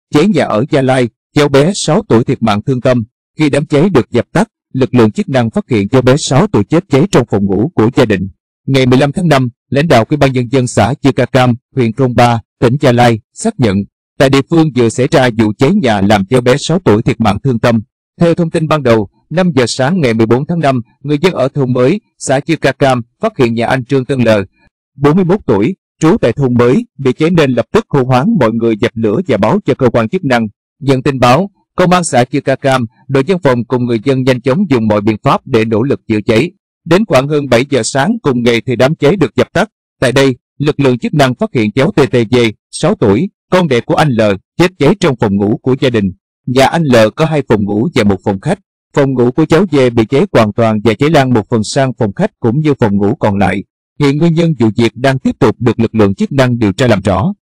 cháy nhà ở Gia Lai, cháu bé 6 tuổi thiệt mạng thương tâm. Khi đám cháy được dập tắt, lực lượng chức năng phát hiện cháu bé 6 tuổi chết cháy trong phòng ngủ của gia đình. Ngày 15 tháng 5, lãnh đạo Ủy ban nhân dân xã Chư Ca Cam, huyện Krông Ba, tỉnh Gia Lai xác nhận tại địa phương vừa xảy ra vụ cháy nhà làm cháu bé 6 tuổi thiệt mạng thương tâm. Theo thông tin ban đầu, 5 giờ sáng ngày 14 tháng 5, người dân ở thôn Mới, xã Chư Ca Cam phát hiện nhà anh Trương Tân L, 41 tuổi, trú tại thôn Mới, bị cháy nên lập tức hô hoán mọi người dập lửa và báo cho cơ quan chức năng. Nhận tin báo, công an xã Chư Ca Cam, đội dân phòng cùng người dân nhanh chóng dùng mọi biện pháp để nỗ lực chữa cháy. Đến khoảng hơn 7 giờ sáng cùng ngày thì đám cháy được dập tắt. Tại đây, lực lượng chức năng phát hiện cháu TTV, 6 tuổi, con đẻ của anh L, chết cháy trong phòng ngủ của gia đình. Nhà anh L có 2 phòng ngủ và 1 phòng khách. Phòng ngủ của cháu V bị cháy hoàn toàn và cháy lan một phần sang phòng khách cũng như phòng ngủ còn lại. Hiện nguyên nhân vụ việc đang tiếp tục được lực lượng chức năng điều tra làm rõ.